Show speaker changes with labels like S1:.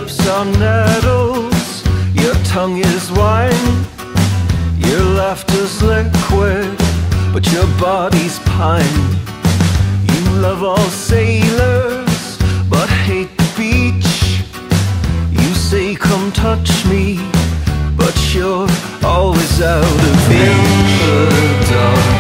S1: lips are nettles, your tongue is wine, your laughter's liquid, but your body's pine. You love all sailors, but hate the beach. You say come touch me, but you're always out of reach. In the dark